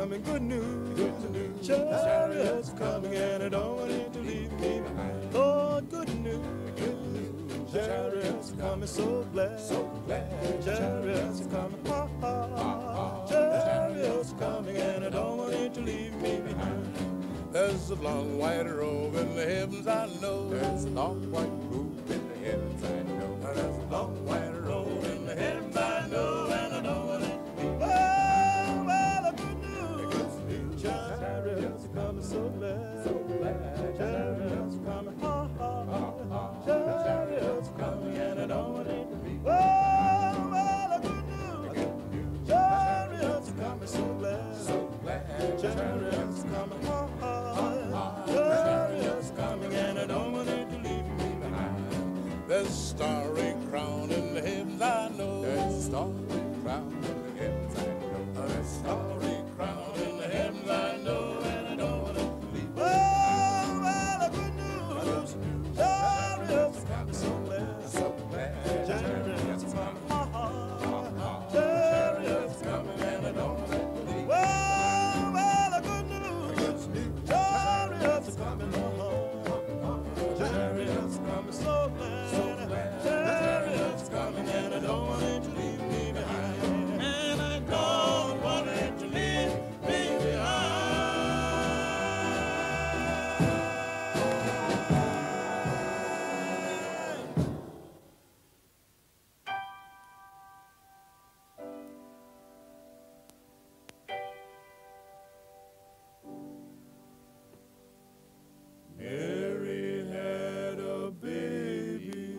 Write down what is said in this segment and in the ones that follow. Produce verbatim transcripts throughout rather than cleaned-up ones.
coming, good news. Good news. Chariots coming, and I don't want it to leave me behind. Lord, good news. Good news. Chariots coming, so glad. So glad. Chariots coming, ha ha. ha. Chariots coming, and I don't want it to leave me behind. There's a long white robe in the heavens, I know. There's a long white robe in the heavens, I know. There's a long white robe in the heavens, I know, and I don't want it to be. Well, well, a good news. Good news. Chariots are coming, so glad. So glad. Chariots are coming, ha ha. ha. Chariots are coming, and I don't want it to be. Well, well, a good news. Chariots are coming, so glad. So glad. Chariots are coming, ha ha. Chariots coming, and I don't want it to leave me behind. There's a starry crown in the heavens, I know. There's a starry crown in the heavens, I know. There's a starry crown in the heavens, I know, and I don't want it to leave. Well, well, a good news. Chariots coming, so glad. So glad. Chariots coming, ha ha. Chariots coming, and I don't want it to leave. Well, well, a good news. Chariots coming, ha ha. Chariots coming, so glad. So glad. Chariots coming, and I don't want it to leave me behind. And I don't want it to leave me behind. Mary had a baby.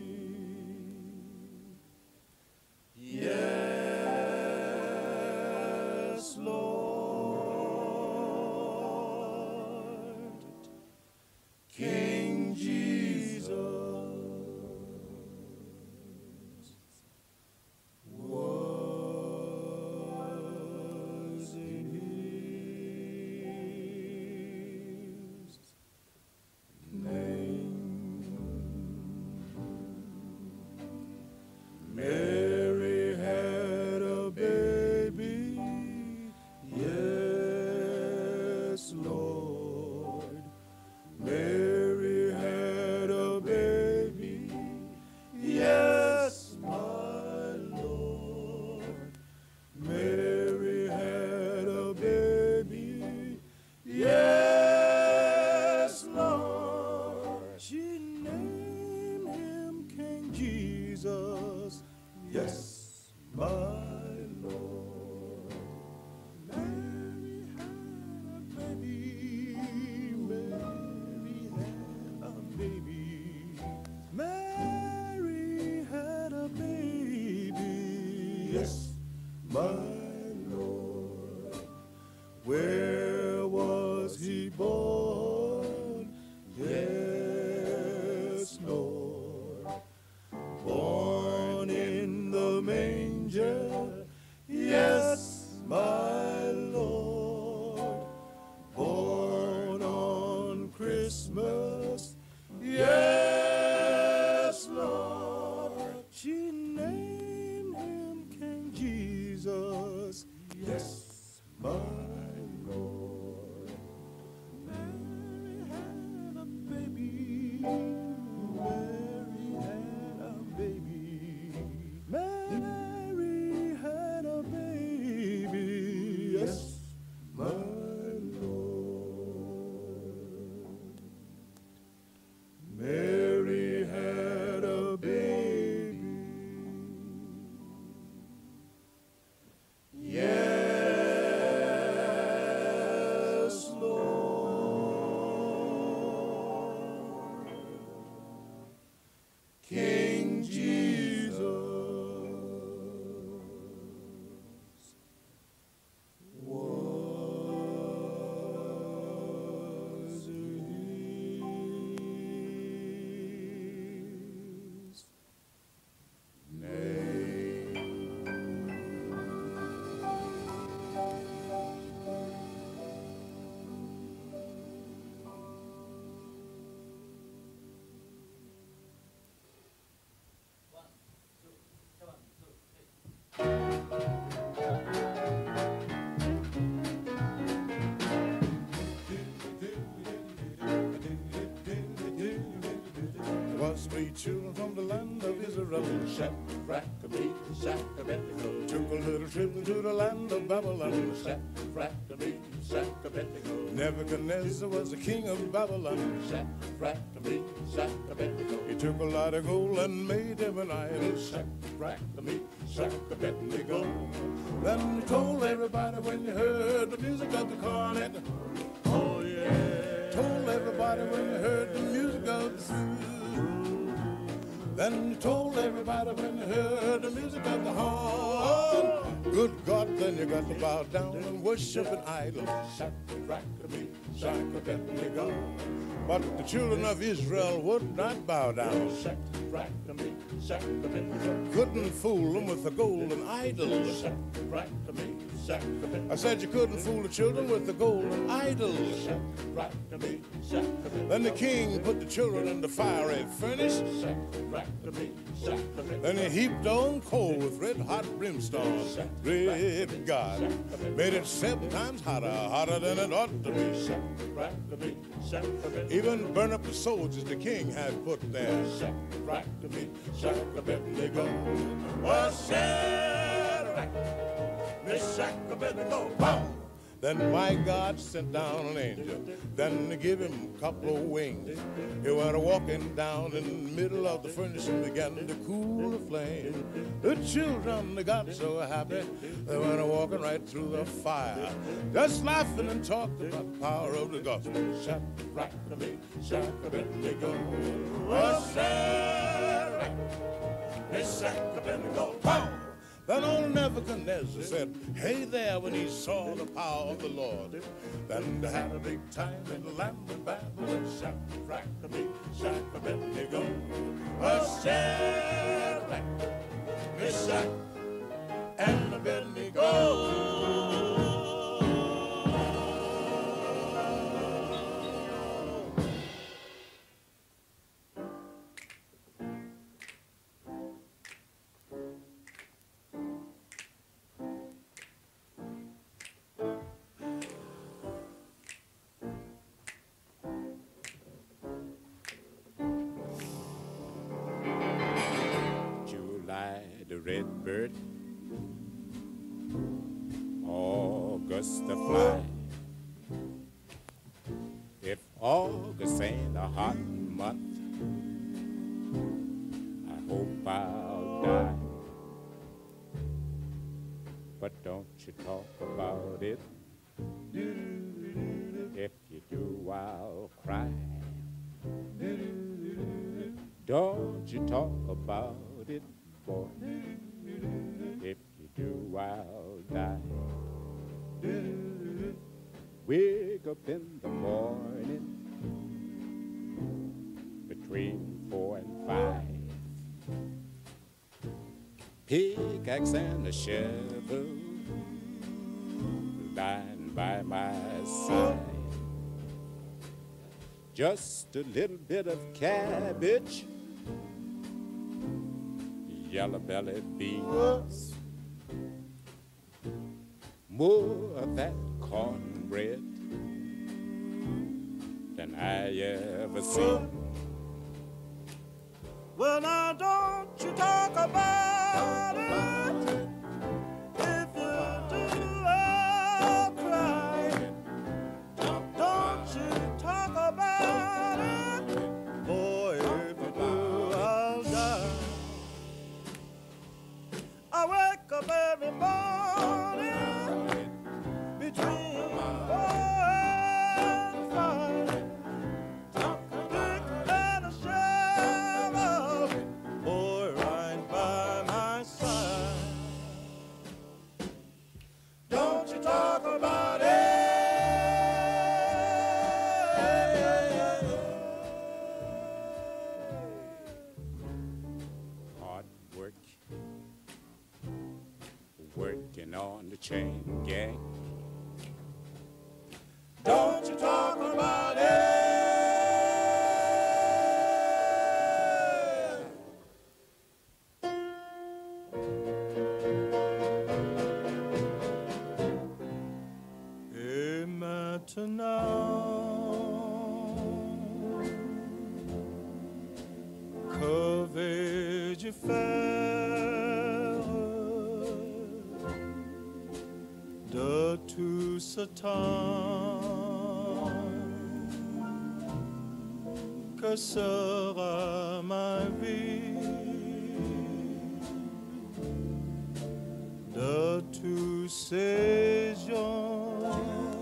Yes, Lord. King Jesus was in his name. Mary had a baby, yes, Lord. Mary had a baby, yes, my Lord. Mary had a baby, yes, Lord. She named him King Jesus, yes, my Lord. Mary had a baby, Mary had a baby. Mary had a baby, yes, my Lord. Where was he born? Yes, Lord. Born in the manger, yes, my Lord. Born on Christmas, yes, Lord. She named him King Jesus, yes, my Lord. Mary had a baby, Mary had a baby. Mary had a baby, yes, my Lord. three children from the land of Israel. Shadrach, Meshach, Abednego. Took a little trip into the land of Babylon. Shadrach, Meshach, Abednego. Nebuchadnezzar was the king of Babylon. Shadrach, Meshach, Abednego. He took a lot of gold and made him an idol. Shadrach, Meshach, Abednego. Then he told everybody when you heard the music of the cornet. Oh yeah. Told everybody when you heard the music of the flute. Then he told everybody when you heard the music of the horn. Good God, then you got to bow down and worship an idol. Shadrach, Meshach, Abednego. But the children of Israel would not bow down. Shadrach, Meshach, Abednego. Couldn't fool them with the golden idols. Shadrach, Meshach, Abednego. I said you couldn't fool the children with the golden idols. Shadrach, Meshach, Abednego. Then the king put the children in the fiery furnace. Shadrach, Meshach, Abednego. Then he heaped on coal with red hot brimstone. Great God, made it seven times hotter, hotter than it ought to be. Shadrach, Meshach, Abednego. Even burn up the soldiers the king had put there. Shadrach, Meshach, Abednego. Oh, Shadrach, Meshach, Abednego. Wow. Then my God sent down an angel, then to give him a couple of wings. He went walking down in the middle of the furnace and began to cool the flame. The children, they got so happy, they went walking right through the fire, just laughing and talking about the power of the gospel. Shadrach, Meshach, Abednego. Oh, Shadrach, Meshach, Abednego. Wow. Then old Nebuchadnezzar said, hey there, when he saw the power of the Lord. Then they had a big time in the land of Babylon. Shadrach, Meshach, Abednego. Oh, Shadrach, Meshach, and Abednego. The redbird, August the fly. If August ain't a hot month, I hope I'll die. But don't you talk about it. If you do, I'll cry. Don't you talk about it, boy. If you do, I'll die. Wake up in the morning between four and five. Pickaxe and a shovel lying by my side. Just a little bit of cabbage, yellow-bellied beans, more of that cornbread than I ever seen. Well, now don't you talk about it. If you do, I'll cry. Don't you talk about it. Boy, if you do, I'll die. I wake up every morning between four and five. Pick and a shovel, boy, right by my side. Don't you talk about it. Hard work, working on the chain gang. Don't you talk about it. Et maintenant, du fer de tout ce temps. Que sera ma vie de tous ces gens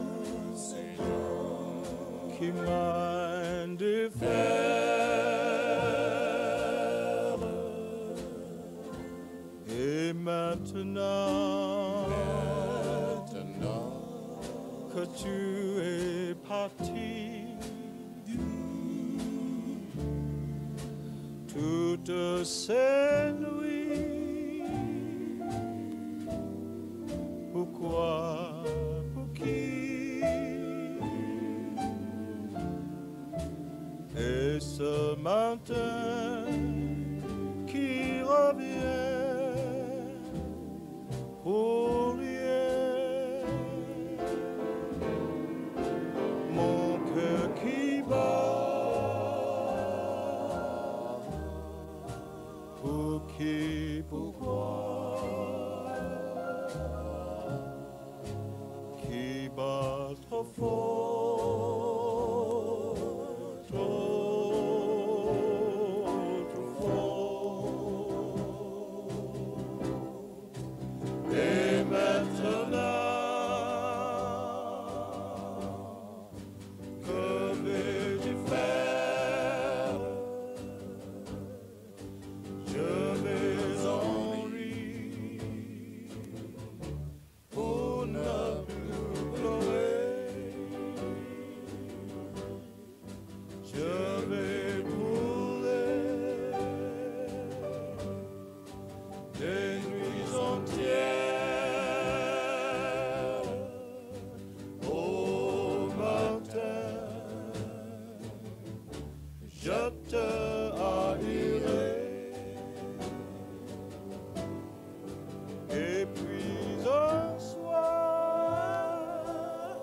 qui m'ont défaire? Et maintenant, maintenant que tu es parti, toutes ces nuits, pourquoi, pour qui? Et ce matin qui revient pour rien, mon cœur qui bat, pour qui, pourquoi, qui bat trop fort, trop, trop fort. Et maintenant, que vais-je faire? Je vais en rire pour ne plus pleurer. Je vais brûler des nuits entières au matin. Je te haïrai. Et puis un soir,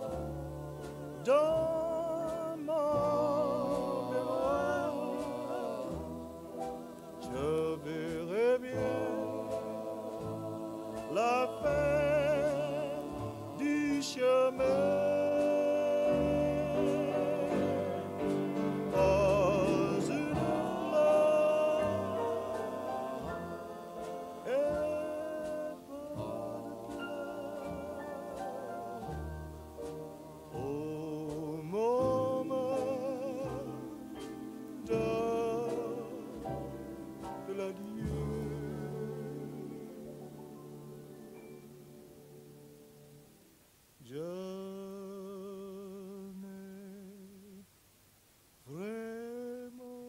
dans mon miroir, je verrai bien la fin du chemin. Pas une mort est au moment de, de l'adieu. Je n'ai vraiment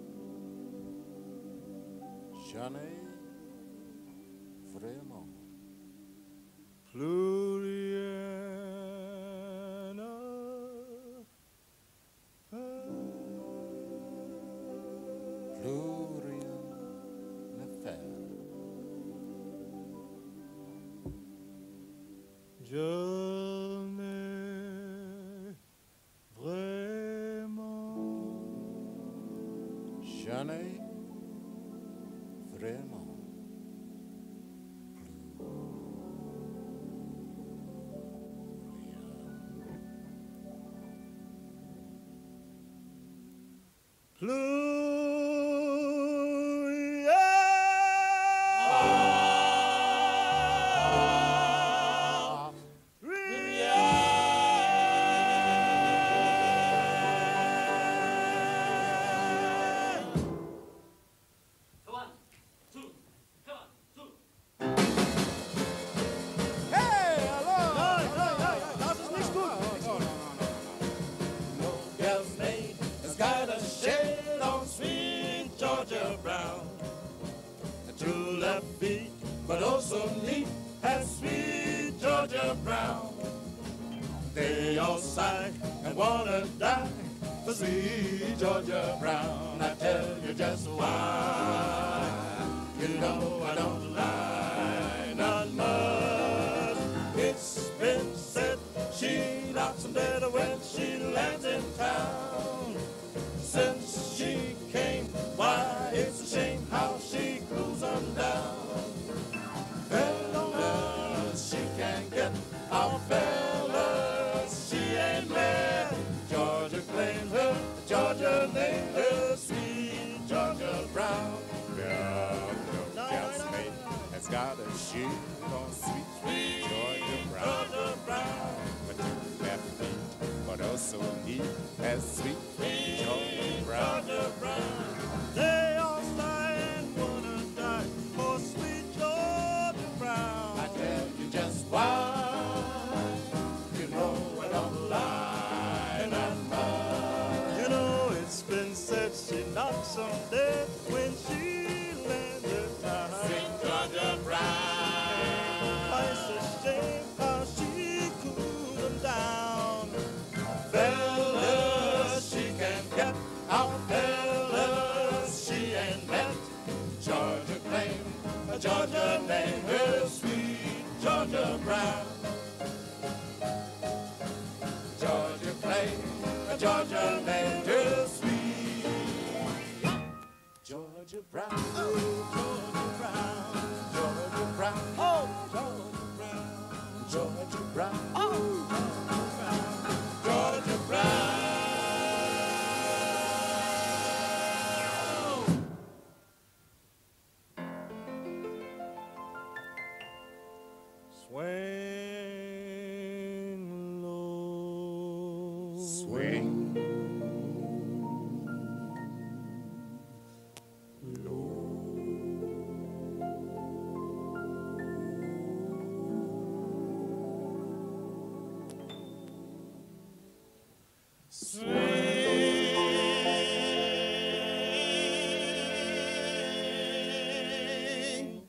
j'en ai vraiment plus rien à faire. plus rien à faire. Je n'ai vraiment J'en ai vraiment plus but also neat and sweet Georgia Brown. They all sigh and wanna die for sweet Georgia Brown. I tell you just why. You know I don't lie, not much. It's been said she knocks them dead when she lands in town. Since she came, why it's a shame how she grew She's on sweet, sweet Georgia Brown. Georgia Brown. But two left feet, but also neat as sweet, sweet Georgia Brown. Georgia Brown. They all sigh and wanna die for sweet Georgia Brown. I tell you just why. You know what I'm lying and mine. You know it's been said she knocks on dead when she landed down. Sweet Georgia Brown. It's a shame how she cooled them down. Fellas, she can get out. Fellas, she ain't met. Georgia claim, A Georgia name, her sweet Georgia Brown. Georgia claim, A Georgia name, her sweet Georgia Brown. Georgia Brown. Georgia Brown. Oh, Georgia Brown. Georgia Brown. Oh, Georgia Brown. Swing low. Swing Swing.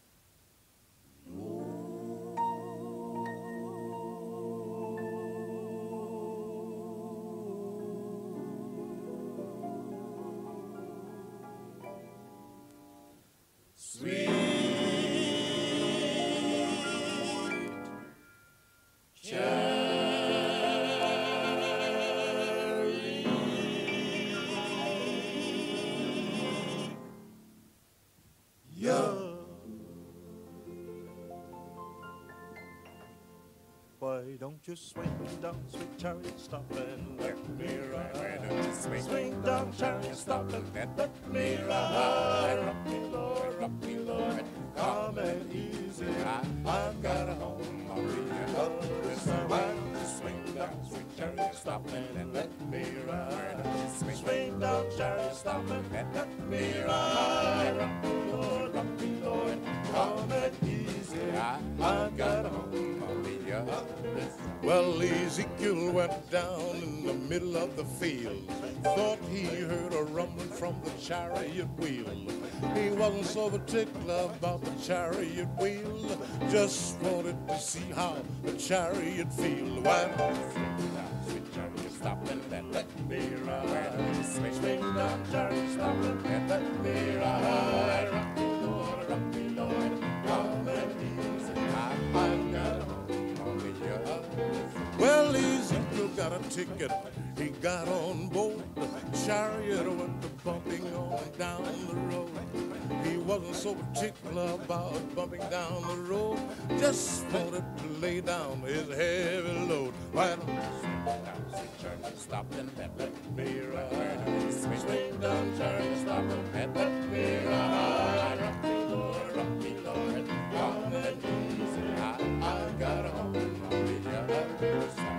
Why don't you swing down, sweet chariot, stop and let me ride? Swing, Swing down, chariot, stop and let me ride. Rock me, Lord, rock me, Lord, calm and easy. I've got a home on the other side. Why don't you swing down, sweet chariot, stop and let me ride? Swing down, chariot, stop and let me ride. Rock me, Lord, rock me, Lord, calm and easy. I've got a home on the other side. Well, Ezekiel went down in the middle of the field. Thought he heard a rumbling from the chariot wheel. He wasn't so particular about the chariot wheel. Just wanted to see how the chariot feel. Why don't you swing down, sweet chariot, stop and let, let me ride? Swing down, chariot, stop and let me ride. Rock me, Lord, rock me, Lord, calm and easy. I've got a home on the other side. Well, Ezekiel got a ticket. He got on board. The chariot went to bumping on down the road. He wasn't so particular about bumping down the road. Just wanted to lay down his heavy load. Why don't you swing down, sweet chariot, stop and let, let me ride? Swing down, chariot, stop and let, let me ride. Rock me, Lord, rock me, Lord, calm and easy. I, I've got a home on the other side.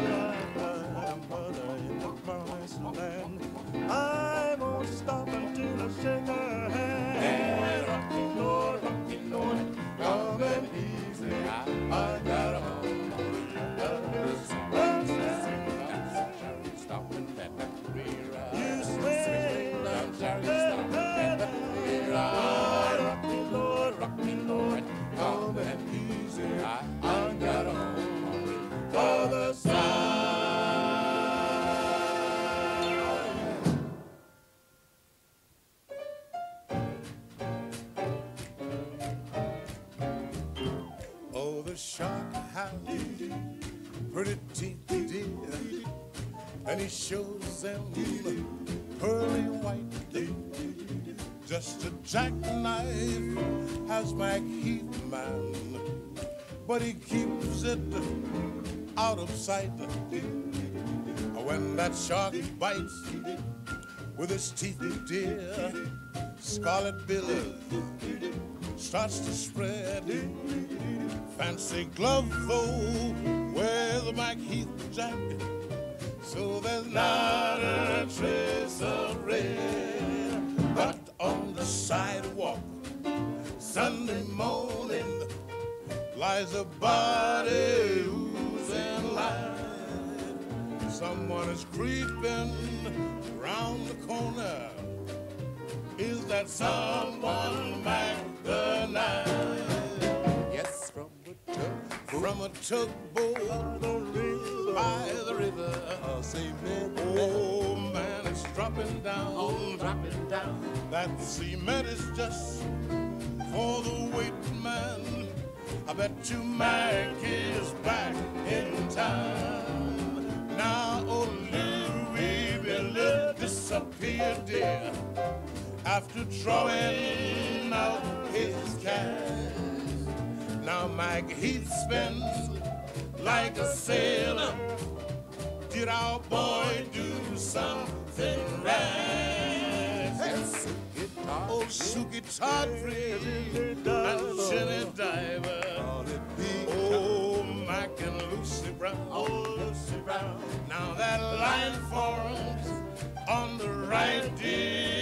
Well, I'm mother in the promised land. I won't stop until I shake her hand. Rock me, Lord, rock me, Lord, calm and easy. I, I've got a home on the other side. stop and let me ride. You swing down, chariot, stop and let me ride. Rock me, Lord, rock me, Lord, calm and easy. I, I've got a home on the other side. Oh, the shark has pretty teeth, dear, and he shows them pearly white. Just a jackknife has McHeath, man, but he keeps it out of sight. When that shark bites, with his teeth, dear, scarlet billows starts to spread. Fancy glove though, wear the Mike Heath jacket, so there's not a trace of red. But on the sidewalk, Sunday morning, lies a body oozing light. Someone is creeping round the corner. Is that someone Mac the Knife? Yes, from a tugboat, from a tugboat by the river. I'll say, man, oh man, it's dropping down, oh, dropping down. That cement is just for the waiting man. I bet you Mac is back in town. Now, oh, Louis Billy disappeared, dear, after drawing out his cash. Now Mike Heath spends like a sailor. Did our boy do something rash? Yes. Oh, Suki Tawdry and Jenny Diver. Oh, Mac and Lucy Brown. Oh, Lucy Brown. Now that line forms on the right, dear.